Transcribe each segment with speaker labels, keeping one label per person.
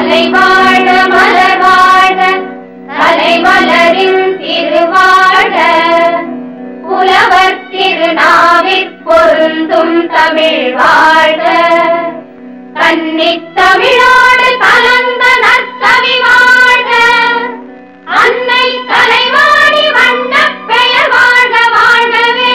Speaker 1: மலை வாழ மலர் வாழ தலை மலரின் திருவாழ புலவர் திருநாவிற் பொருந்தும் தமிழ் வாழ கன்னித் தமிழோடு கலந்த நற்கவி வாழ அன்னை கலைவாணி வண்ணப் பெயர் வாழ்க வாழ்கவே.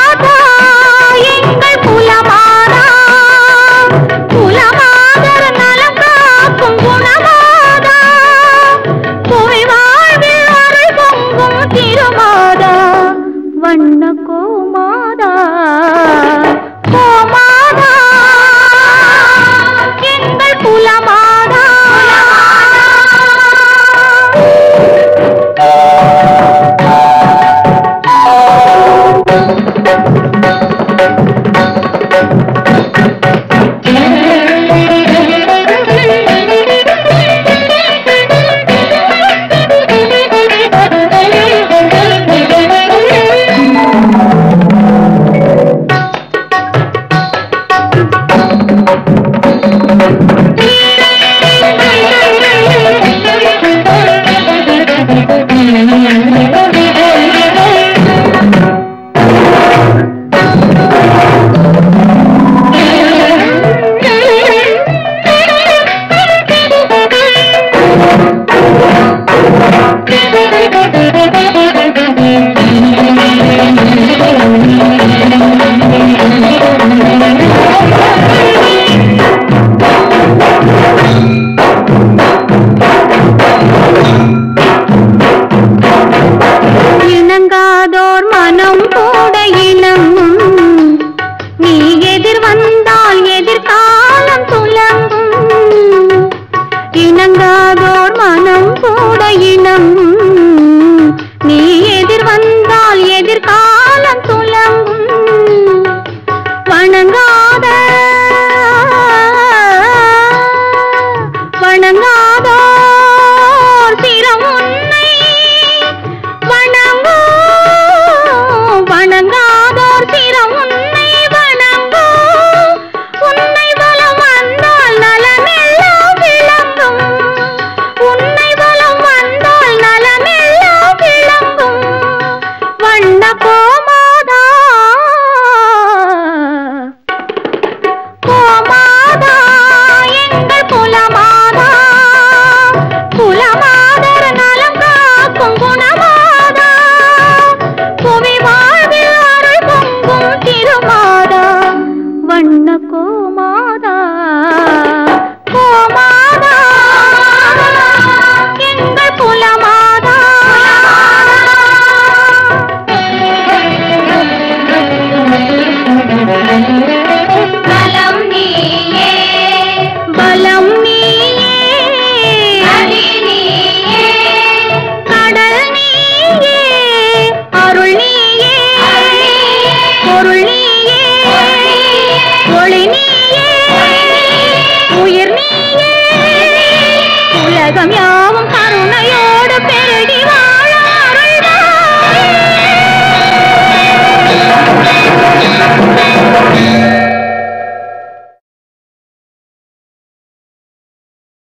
Speaker 2: குலமாதர்
Speaker 1: இணங்காதோர் மனம் கூட இணங்கும், நீ எதிர் வந்தால் எதிர்காலம் துலங்கும். இணங்காதோர் மனம் கூட இணங்கும், நீ எதிர் வந்தால் எதிர்காலம் துலங்கும். வணங்காதோர் சிரம் உன்னை வணங்கும், வணங்காதோர் சிரம் உன்னை வணங்கும். உன்னை வலம் வந்தால் நலமெல்லாம் விளங்கும், உன்னை வலம் வந்தால் நலமெல்லாம் விளங்கும். வண்ண கோமாதா கோமாதா எங்கள் குலமாதா, குலமாதர் நலம் காக்கும் குணமாதா, புவி வாழ்வில் அருள் பொங்கும் திருமாதா. வண்ண கோமாதா கோமாதா எங்கள் குலமாதா. பலம் நீயே, பலம் நீயே, அடி நீயே, கடல் நீயே, அருள் நீயே, பொருள் நீயே, ஒளி நீயே, உயிர் நீயே. உலகம் யாவும் கருணையோடு பெருகி வாழ அருள்வாயே.